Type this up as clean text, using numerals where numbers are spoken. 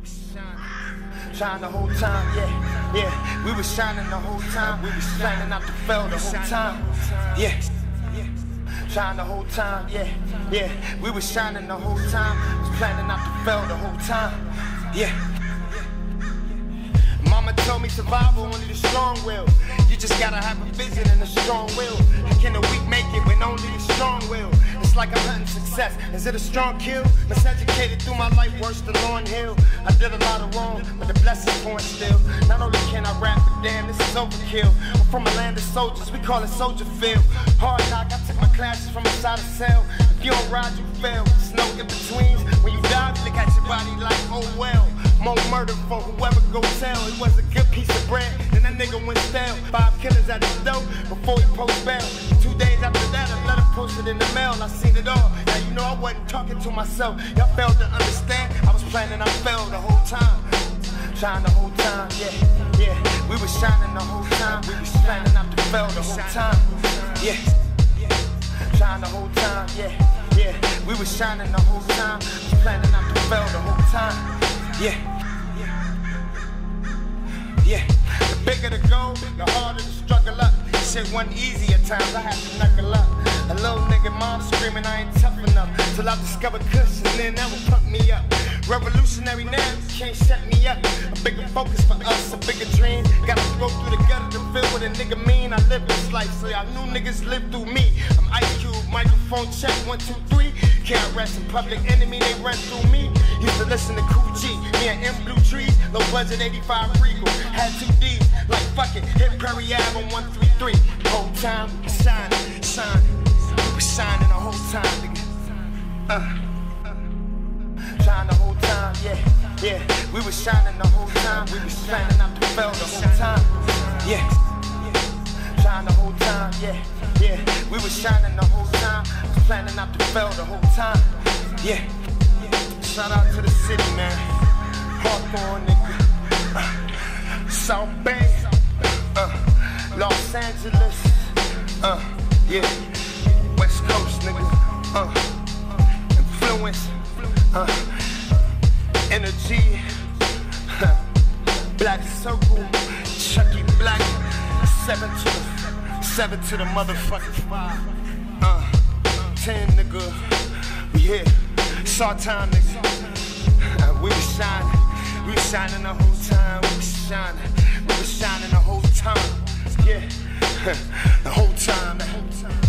Shine the whole time, yeah. We was shining the whole time. We was shining out the fell the whole time, yeah. Shine the whole time, yeah. We was shining the whole time. Was planning out the fell the whole time, yeah. Mama told me survival only the strong will. You just gotta have a vision and a strong will. Can the weak make it when only the strong will? It's like I'm hunting success. Is it a strong kill? Miseducated through my life, worse than Lauryn Hill. I did a lot of wrong, but the blessings point still. Not only can I rap, but damn, this is overkill. I'm from a land of soldiers, we call it Soldier Field. Hard knock, I took my classes from inside a cell. If you don't ride, you fail. There's no in-betweens. When you die, you look at your body like, oh well. More murder for whoever go tell. It was a good piece of bread, then that nigga went stale. 5 killers at his door before he post bail. 2 days after that, a letter posted in the mail. I seen it all. Now you know I wasn't talking to myself. Y'all failed to understand. I was planning, I failed the whole time. Shine the whole time, yeah. We was shining the whole time. We was planning out to fail the whole time, yeah. Shine the whole time, yeah. We was shining the whole time. Was planning out to fail the whole time, yeah. The bigger the goal, the harder to struggle up. Shit wasn't easy at times, I had to knuckle up. A little nigga mom screaming I ain't tough enough. Till I discovered Kush and then that would pump me up. Revolutionary now, you can't shut me up. A bigger focus for us, a bigger dream. Gotta go through the gutter to feel what a nigga mean. I live this life, so y'all new niggas live through me. I'm Ice Cube, microphone check, 1, 2, 3. Can't rest in public enemy, they run through me. Used to listen to Cool G, me and M Blue Trees. Low budget 85 Regal, had 2 D's. Like fuck it, hit Prairie Ave on 133. Whole time we was shining. We was shining the whole time, nigga. Shine the whole time, yeah. We was shining the whole time. We was shining out the fell the whole time, yeah. Shine the whole time, yeah. We was shining the whole time. Was planning out the fell the whole time, yeah. Shout out to the city, man. Hawthorne, nigga. South Bay, Los Angeles, yeah. West Coast, nigga. Influence, energy, Black Circle, Chucky Black, 7 to the motherfucking 5. 10, nigga. We here. It's our time, nigga. We was shining. We was shining the whole time. We was shining the whole time. Yeah. The whole time, man.